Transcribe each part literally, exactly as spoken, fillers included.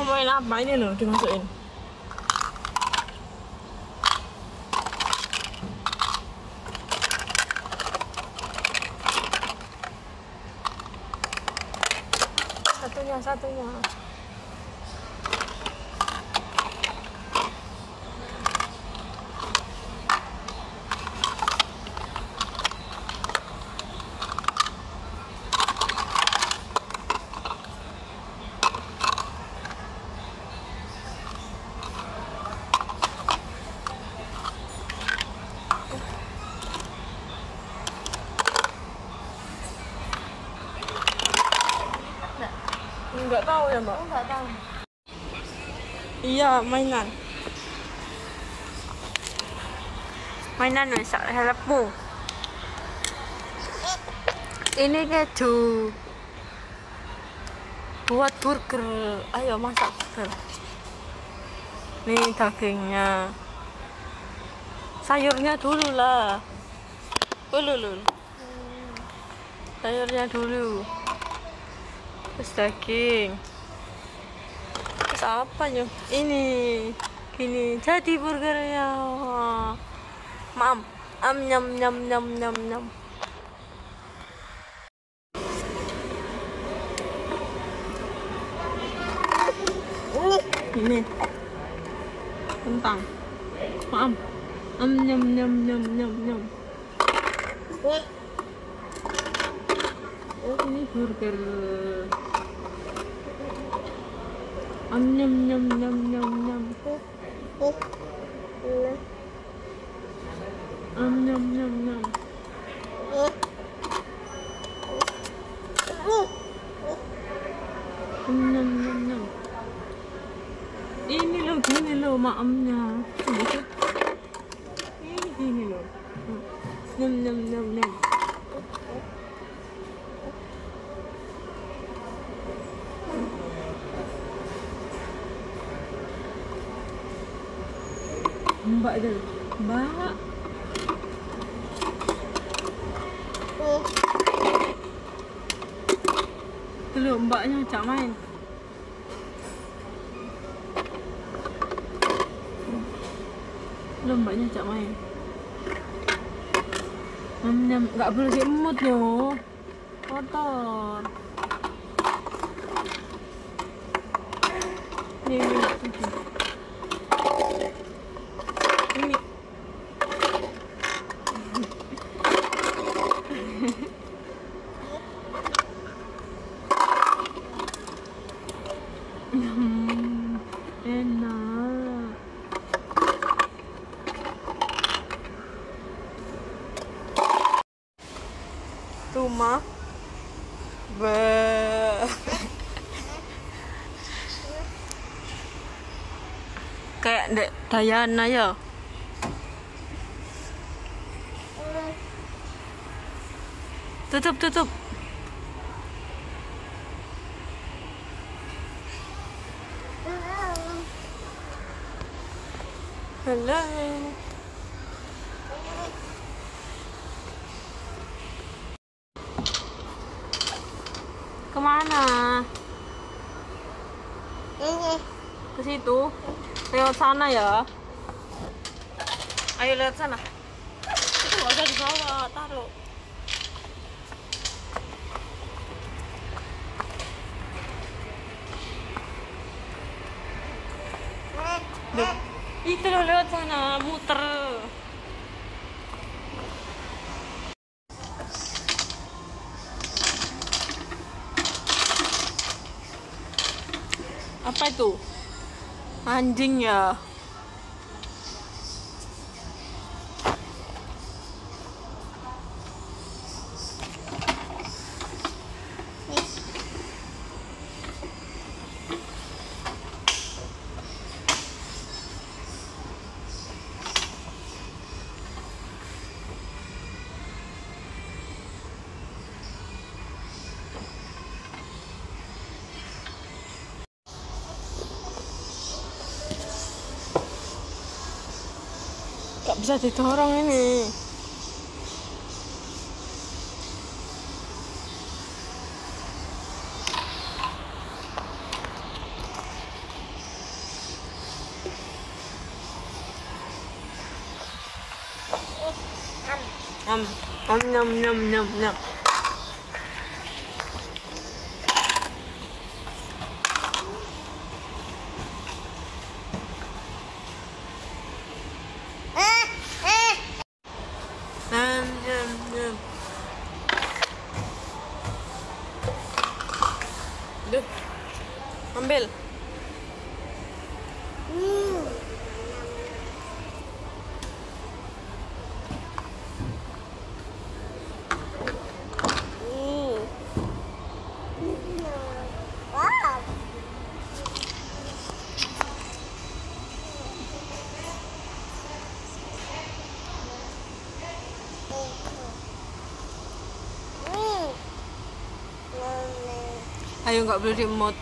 main apa ini loh dimasukin? Satunya, satunya. Enggak tahu ya mbak? Enggak tahu. Iya mainan. Mainan wis helpmu. Ini keju. Buat burger. Ayo masak burger. Nih dagingnya. Sayurnya dulu lah. Dulu dulu. Sayurnya dulu. Terus daging. Terus apa yuk? Ini gini jadi burgernya. Mam, am nyam nyam nyam nyam nyam. Ini kentang. Mam, am nyam nyam nyam nyam nyam. Oh ini burger. Am nyam nyam nyam nyam nyam. Am nyam nyam nyam. Am nyam nyam nyam. Ini loh gini loh maamnya. Ini gini loh. Nyam nyam nyam nyam. Mbak dulu, mbak. Dulu mbaknya ajak main. Dulu mbaknya ajak main. Nyam, nggak boleh diemut loh, kotor. Nih, nih, nih. Ini hmm, enak. Rumah be kayak Dek Dayana ya. Tutup, tutup. Halo. Kemana? Ke situ. Lewat sana ya. Ayo lewat sana. Itu nggak usah dibawa, taruh. Duh, itu loh lewat sana, muter. Apa itu? Anjing ya. Gak bisa didorong ini. Am, am, nyam, nyam, nyam, nyam. Nyam, nyam, nyam. Duh, ambil. Ayo, nggak boleh remote.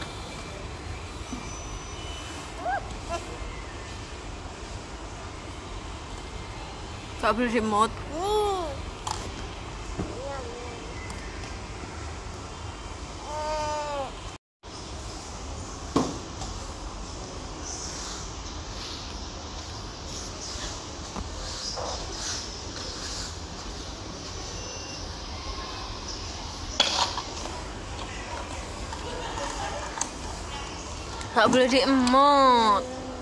Nggak boleh remote. Nggak boleh di emot.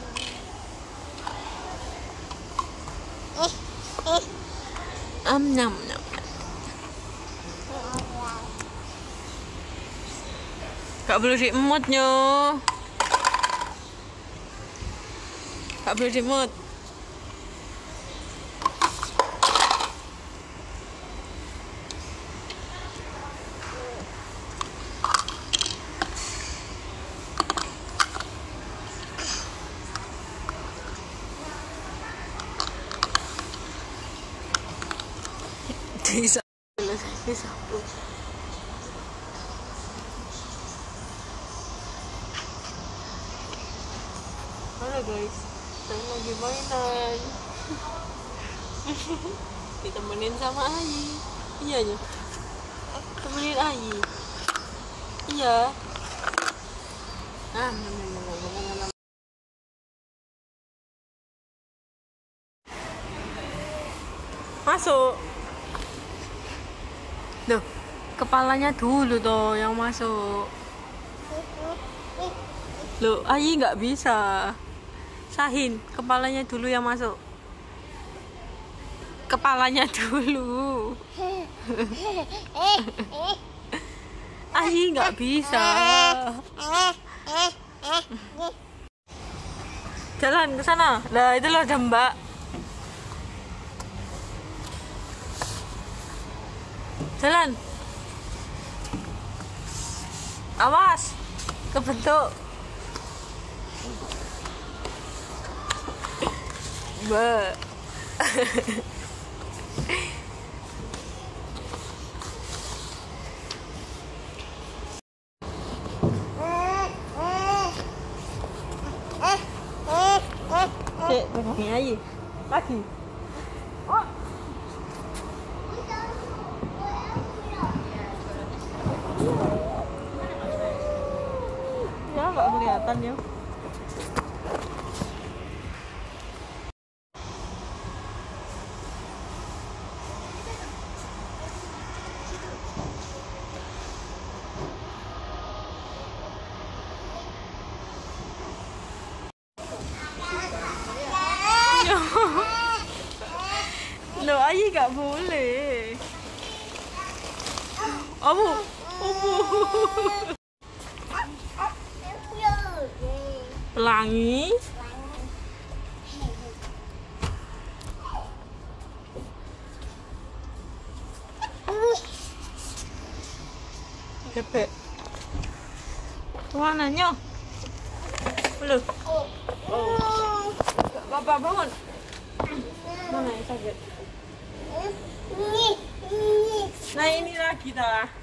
Am nyam nyam. Nggak boleh di emotnya. Nggak boleh di emot. Bisa, bisa. Halo guys, saya lagi mainan. Ditemenin sama Ayi. Iya ya, temenin Ayi. Iya. Ah, masuk. Duh, kepalanya dulu toh yang masuk. Loh, Ayi nggak bisa. Sahin, kepalanya dulu yang masuk. Kepalanya dulu. Ayi nggak bisa. Jalan ke sana. Lah, itu loh ada Mbak. Jalan. Awas, kebentuk. Mbak. Cek, begini aja. Lagi. Oh. Ya nggak kelihatan ya. Loh, Ayi nggak boleh. Abu, abu. Pelangi. Cepet. Warnanya. Belum. Oh. Bapak bangun. Mana yang sakit? Nah, ini lagi dah.